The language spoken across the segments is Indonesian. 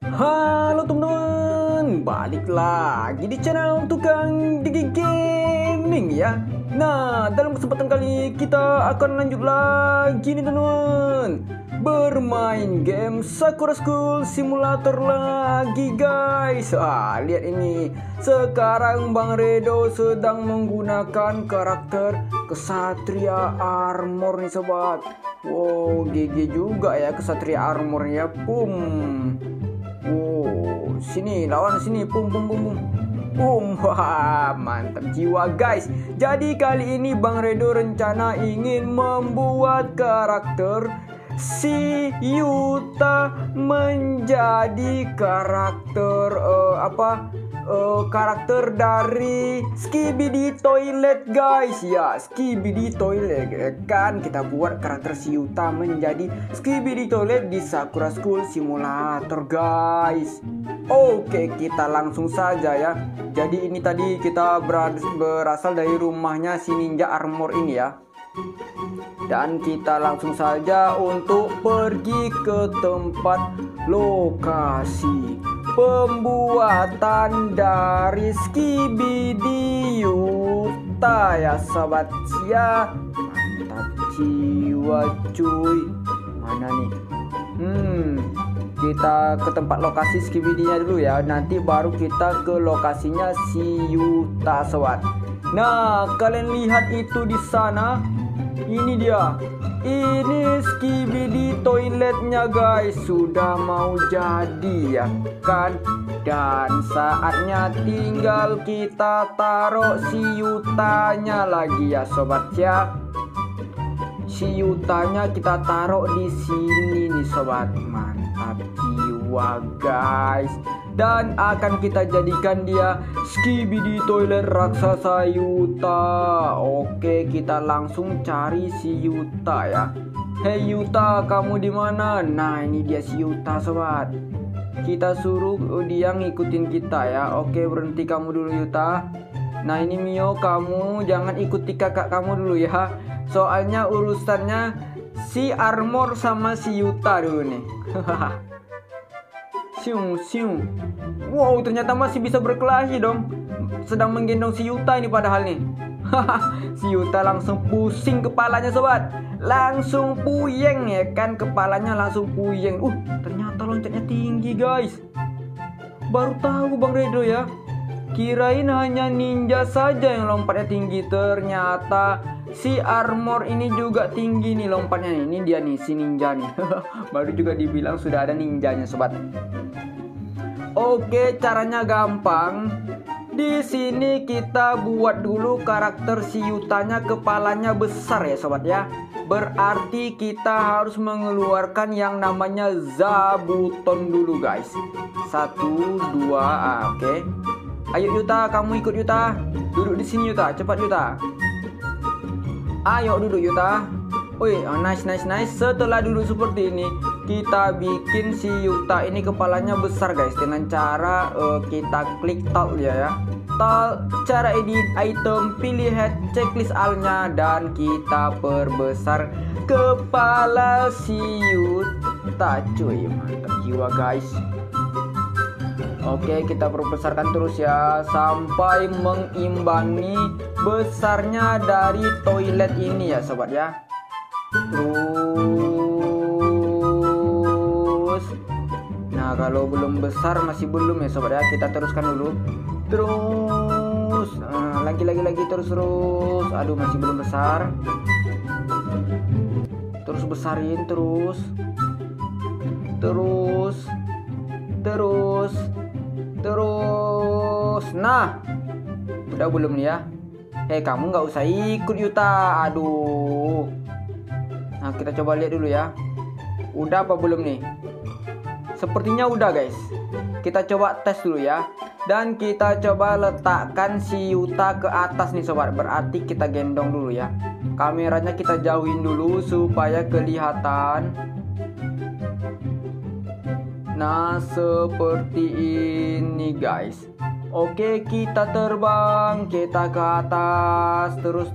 Halo teman-teman, balik lagi di channel Tukang Digi Gaming ya. Nah, dalam kesempatan kali kita akan lanjut lagi nih teman-teman, bermain game Sakura School Simulator lagi guys. Lihat ini, sekarang Bang Redo sedang menggunakan karakter Kesatria Armor nih sobat. Wow, GG juga ya Kesatria Armornya, pum. Oh, sini lawan sini, pum pum pum pum. Wah, mantap jiwa guys. Jadi kali ini Bang Redo rencana ingin membuat karakter si Yuta menjadi karakter karakter dari Skibidi Toilet guys. Ya, Skibidi Toilet kan kita buat karakter si Yuta menjadi Skibidi Toilet di Sakura School Simulator guys. Oke, kita langsung saja ya. Jadi ini tadi kita berasal dari rumahnya si Ninja Armor ini ya. Dan kita langsung saja untuk pergi ke tempat lokasi pembuatan dari Skibidi Yuta ya sobat ya. Mantap jiwa cuy. Mana nih? Kita ke tempat lokasi Skibidinya dulu ya. Nanti baru kita ke lokasinya si Yuta sobat. Nah, kalian lihat itu di sana. Ini dia. Ini Skibidi Toiletnya guys. Sudah mau jadi ya kan. Dan saatnya tinggal kita taruh si Yutanya lagi ya sobat ya. Si Yutanya kita taruh di sini nih sobat. Mantap jiwa guys. Dan akan kita jadikan dia Skibidi Toilet raksasa Yuta. Oke, kita langsung cari si Yuta ya. Hei Yuta, kamu di mana? Nah, ini dia si Yuta sobat. Kita suruh dia ngikutin kita ya. Oke, berhenti kamu dulu Yuta. Nah, ini Mio, kamu jangan ikuti kakak kamu dulu ya. Soalnya urusannya si Armor sama si Yuta dulu nih. Siung, siung. Wow, ternyata masih bisa berkelahi dong. Sedang menggendong si Yuta ini padahal nih. Si Yuta langsung pusing kepalanya sobat. Langsung puyeng ya kan, kepalanya langsung puyeng. Ternyata loncatnya tinggi guys. Baru tahu Bang Redo ya. Kirain hanya ninja saja yang lompatnya tinggi. Ternyata si Armor ini juga tinggi nih lompatnya nih. Ini dia nih si ninja nih. Baru juga dibilang sudah ada ninjanya sobat. Oke, caranya gampang. Di sini kita buat dulu karakter si Yutanya kepalanya besar ya sobat ya. Berarti kita harus mengeluarkan yang namanya Zabuton dulu guys. 1, 2, oke. Ayo Yuta, kamu ikut Yuta. Duduk di sini Yuta, cepat Yuta. Ayo duduk Yuta. Nice. Setelah duduk seperti ini, kita bikin si Yuta ini kepalanya besar guys. Dengan cara kita klik tab ya. Tab, cara edit item, pilih head, checklist all-nya, dan kita perbesar kepala si Yuta cuy. Mantap jiwa guys. Oke, kita perbesarkan terus ya sampai mengimbangi besarnya dari toilet ini ya sobat ya. Terus, nah kalau belum besar masih belum ya sobat ya, kita teruskan dulu. Terus, lagi terus. Aduh, masih belum besar. Terus besarin terus. Nah, udah belum nih ya? Hei, kamu nggak usah ikut Yuta. Aduh. Nah, kita coba lihat dulu ya. Udah apa belum nih? Sepertinya udah guys. Kita coba tes dulu ya. Dan kita coba letakkan si Yuta ke atas nih sobat. Berarti kita gendong dulu ya. Kameranya kita jauhin dulu supaya kelihatan. Nah, seperti ini guys. Oke, kita terbang, kita ke atas, terus.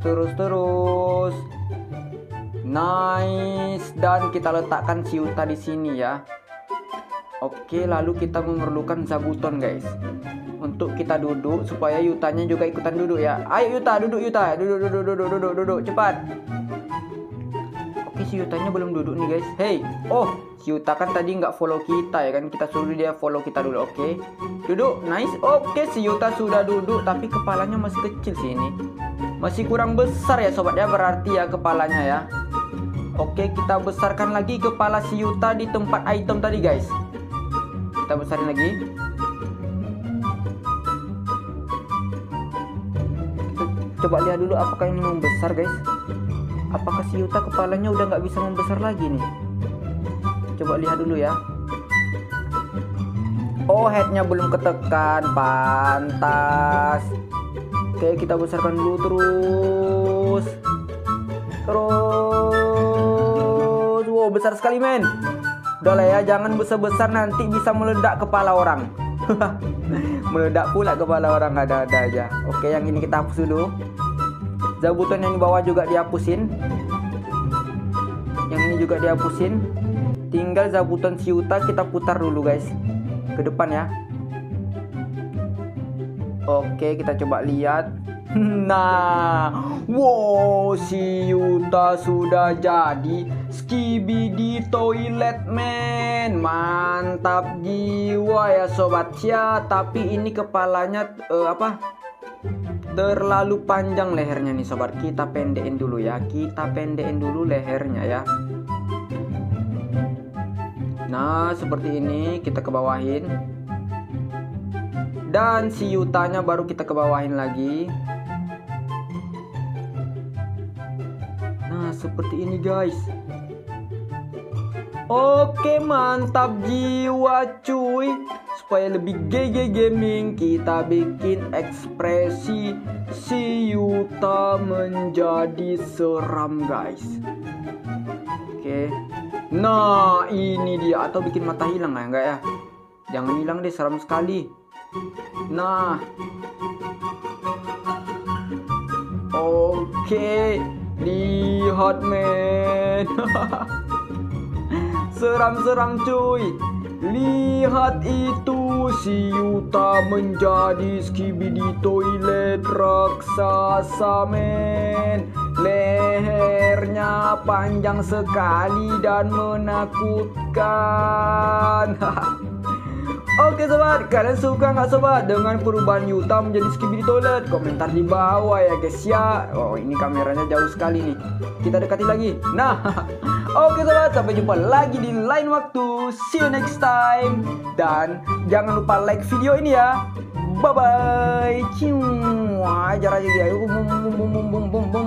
Nice, dan kita letakkan si Yuta di sini ya. Oke, lalu kita memerlukan zabuton guys. Untuk kita duduk supaya Yutanya juga ikutan duduk ya. Ayo Yuta, duduk Yuta. Duduk, cepat. Oke, si Yutanya belum duduk nih guys. Hey, oh, si Yuta kan tadi nggak follow kita ya kan. Kita suruh dia follow kita dulu, oke. Duduk, nice. Oke, si Yuta sudah duduk tapi kepalanya masih kecil sih ini. Masih kurang besar ya sobat ya, berarti ya kepalanya ya. Oke, kita besarkan lagi kepala si Yuta di tempat item tadi guys. Kita besarin lagi. Kita coba lihat dulu apakah ini membesar guys. Apakah si Yuta kepalanya udah nggak bisa membesar lagi nih. Coba lihat dulu ya. Oh, headnya belum ketekan, pantas. Oke, kita besarkan dulu terus. Wow, besar sekali men. Udah lah ya, jangan besar-besar nanti bisa meledak kepala orang. Meledak pula kepala orang, ada-ada aja. Oke, yang ini kita hapus dulu. Zabuton yang di bawah juga dihapusin. Yang ini juga dihapusin. Tinggal zabuton si Yuta kita putar dulu guys, ke depan ya. Oke, kita coba lihat. Nah, wow, si Yuta sudah jadi Skibidi Toilet Man. Mantap jiwa ya sobat ya. Tapi ini kepalanya terlalu panjang lehernya nih sobat. Kita pendekin dulu ya. Kita pendekin dulu lehernya ya. Nah, seperti ini kita kebawahin. Dan si Yutanya baru kita kebawahin lagi. Nah, seperti ini guys. Oke, mantap jiwa cuy. Supaya lebih GG gaming, kita bikin ekspresi si Yuta menjadi seram guys. Oke. Nah, ini dia. Atau bikin mata hilang ya, enggak ya? Jangan hilang deh, seram sekali. Nah. Oke. Lihat men. Seram-seram cuy. Lihat itu, si Yuta menjadi Skibidi Toilet raksasa men. Lehernya panjang sekali dan menakutkan. Oke sobat, kalian suka nggak sobat dengan perubahan Yuta menjadi Skibidi Toilet? Komentar di bawah ya guys ya. Oh, ini kameranya jauh sekali nih. Kita dekati lagi. Nah, oke sobat, sampai jumpa lagi di lain waktu. See you next time. Dan jangan lupa like video ini ya. Bye bye. Cium. Ajar aja dia. Bum bum bum bum bum bum.